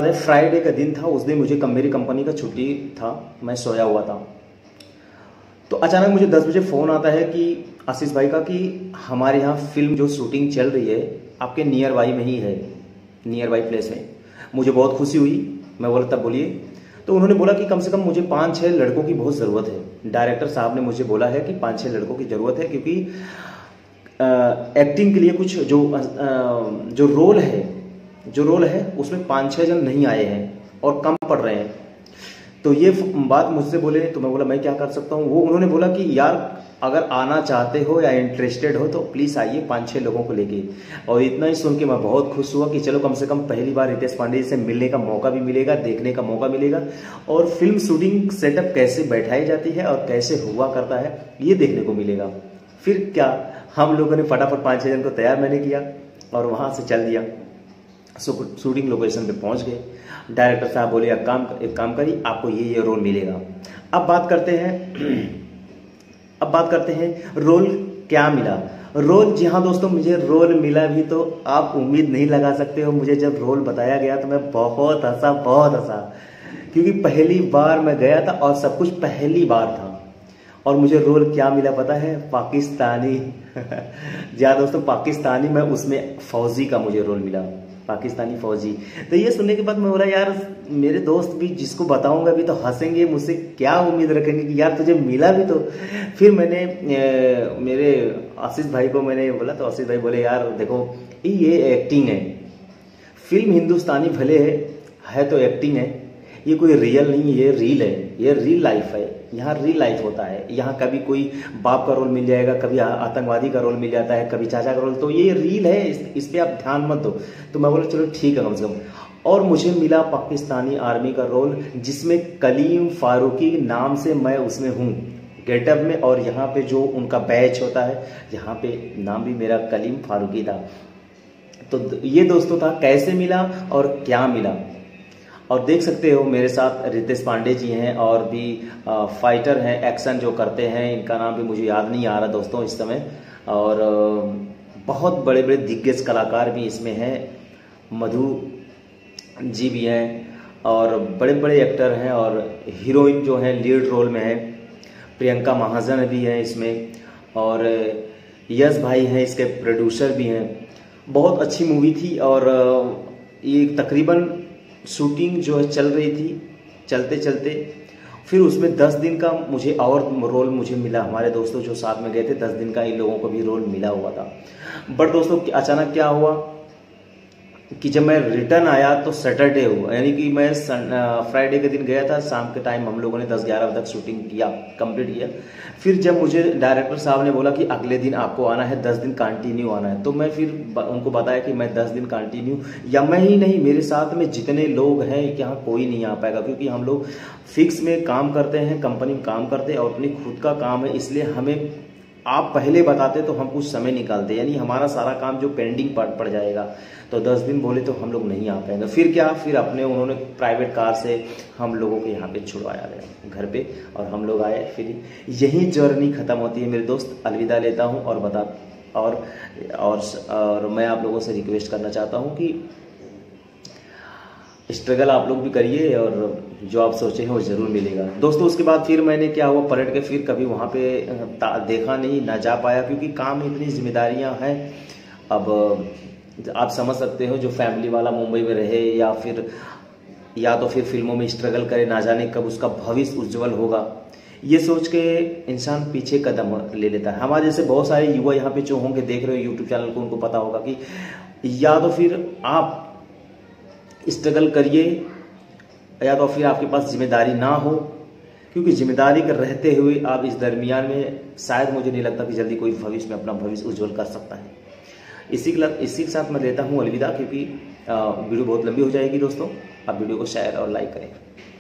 Friday का दिन था, उस दिन मुझे मेरी कंपनी का छुट्टी था, मैं सोया हुआ था। तो अचानक मुझे 10 बजे फ़ोन आता है कि आशीष भाई का कि हमारे यहाँ फिल्म जो शूटिंग चल रही है आपके नियर बाई में ही है, नियर बाई प्लेस में। मुझे बहुत खुशी हुई। मैं बोला तब बोलिए। तो उन्होंने बोला कि कम से कम मुझे 5-6 लड़कों की बहुत ज़रूरत है। डायरेक्टर साहब ने मुझे बोला है कि 5-6 लड़कों की ज़रूरत है, क्योंकि एक्टिंग के लिए कुछ जो रोल है उसमें 5-6 जन नहीं आए हैं और कम पड़ रहे हैं। तो ये बात मुझसे बोले तो मैं बोला मैं क्या कर सकता हूँ। उन्होंने बोला कि यार अगर आना चाहते हो या इंटरेस्टेड हो तो प्लीज़ आइए 5-6 लोगों को लेके। और इतना ही सुन के मैं बहुत खुश हुआ कि चलो कम से कम पहली बार रितेश पांडे जी से मिलने का मौका भी मिलेगा, देखने का मौका मिलेगा, और फिल्म शूटिंग सेटअप कैसे बैठाई जाती है और कैसे हुआ करता है ये देखने को मिलेगा। फिर क्या, हम लोगों ने फटाफट 5-6 जन को तैयार मैंने किया और वहाँ से चल दिया। शूटिंग लोकेशन पे पहुंच गए। डायरेक्टर साहब बोले एक काम करिए, आपको ये रोल मिलेगा। अब बात करते हैं रोल क्या मिला। रोल, जी हाँ दोस्तों, मुझे रोल मिला भी तो आप उम्मीद नहीं लगा सकते हो। मुझे जब रोल बताया गया तो मैं बहुत हंसा, क्योंकि पहली बार मैं गया था और सब कुछ पहली बार था। और मुझे रोल क्या मिला पता है? पाकिस्तानी। जी हाँ दोस्तों, पाकिस्तानी। मैं उसमें फौजी का मुझे रोल मिला, पाकिस्तानी फौजी। तो ये सुनने के बाद मैं बोला यार मेरे दोस्त भी जिसको बताऊंगा भी तो हंसेंगे, मुझसे क्या उम्मीद रखेंगे कि यार तुझे मिला भी तो। फिर मैंने मेरे आशीष भाई को मैंने बोला तो आशीष भाई बोले यार देखो ये एक्टिंग है, फिल्म हिंदुस्तानी भले है तो एक्टिंग है, ये कोई रियल नहीं है, ये रील है, ये रियल लाइफ है। यहाँ रियल लाइफ होता है। यहाँ कभी कोई बाप का रोल मिल जाएगा, कभी आतंकवादी का रोल मिल जाता है, कभी चाचा का रोल, तो ये रील है, इस पे आप ध्यान मत दो। तो मैं बोला चलो ठीक है कम से कम। और मुझे मिला पाकिस्तानी आर्मी का रोल, जिसमें कलीम फारूकी नाम से मैं उसमें हूँ गेटअप में, और यहाँ पे जो उनका बैच होता है यहाँ पे नाम भी मेरा कलीम फारूकी था। तो ये दोस्तों था कैसे मिला और क्या मिला। और देख सकते हो मेरे साथ रितेश पांडे जी हैं और भी फाइटर हैं, एक्शन जो करते हैं, इनका नाम भी मुझे याद नहीं आ रहा दोस्तों इस समय। और बहुत बड़े बड़े दिग्गज कलाकार भी इसमें हैं, मधु जी भी हैं और बड़े बड़े एक्टर हैं। और हीरोइन जो है लीड रोल में है, प्रियंका महाजन भी है इसमें, और यश भाई हैं इसके प्रोड्यूसर भी हैं। बहुत अच्छी मूवी थी। और ये तकरीबन शूटिंग जो है चल रही थी, चलते चलते फिर उसमें 10 दिन का मुझे और रोल मुझे मिला। हमारे दोस्तों जो साथ में गए थे 10 दिन का इन लोगों को भी रोल मिला हुआ था। बट दोस्तों अचानक क्या हुआ कि जब मैं रिटर्न आया तो सैटरडे हुआ, यानी कि मैं फ्राइडे के दिन गया था, शाम के टाइम हम लोगों ने 10-11 बजे तक शूटिंग किया, कंप्लीट किया। फिर जब मुझे डायरेक्टर साहब ने बोला कि अगले दिन आपको आना है, 10 दिन कंटिन्यू आना है, तो मैं फिर उनको बताया कि मैं 10 दिन कंटिन्यू, या मैं ही नहीं मेरे साथ में जितने लोग हैं यहाँ कोई नहीं आ पाएगा, क्योंकि हम लोग फिक्स में काम करते हैं, कंपनी में काम करते हैं और अपनी खुद का काम है, इसलिए हमें आप पहले बताते तो हम कुछ समय निकालते, यानी हमारा सारा काम जो पेंडिंग पड़ जाएगा। तो 10 दिन बोले तो हम लोग नहीं आ पाएंगे। फिर क्या, फिर उन्होंने प्राइवेट कार से हम लोगों को यहाँ पे छुड़वाया गया घर पे और हम लोग आए। फिर यही जर्नी खत्म होती है मेरे दोस्त। अलविदा लेता हूँ और मैं आप लोगों से रिक्वेस्ट करना चाहता हूँ कि स्ट्रगल आप लोग भी करिए और जो आप सोचे हैं वो जरूर मिलेगा दोस्तों। उसके बाद फिर मैंने क्या हुआ, पलट के फिर कभी वहाँ पे देखा नहीं, ना जा पाया, क्योंकि काम में इतनी जिम्मेदारियाँ हैं। अब आप समझ सकते हो, जो फैमिली वाला मुंबई में रहे या तो फिर फिल्मों में स्ट्रगल करे, ना जाने कब उसका भविष्य उज्जवल होगा, ये सोच के इंसान पीछे कदम ले लेता है। हमारे जैसे बहुत सारे युवा यहाँ पे जो होंगे देख रहे हो यूट्यूब चैनल को, उनको पता होगा कि या तो फिर आप स्ट्रगल करिए या तो फिर आपके पास जिम्मेदारी ना हो, क्योंकि जिम्मेदारी कर रहते हुए आप इस दरमियान में शायद मुझे नहीं लगता कि जल्दी कोई भविष्य में अपना भविष्य उज्जवल कर सकता है। इसी के साथ मैं लेता हूँ अलविदा, क्योंकि वीडियो बहुत लंबी हो जाएगी दोस्तों। आप वीडियो को शेयर और लाइक करें।